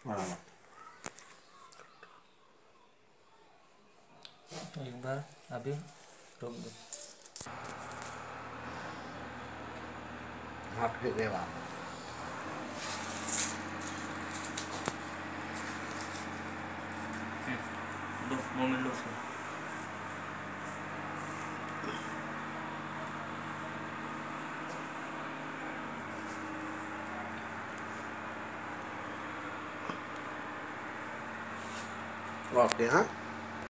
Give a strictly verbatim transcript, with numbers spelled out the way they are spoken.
हाँ एक बार अभी रोक दो। हाँ फिर देवा दो मोमेंट लो उसका। ओके हाँ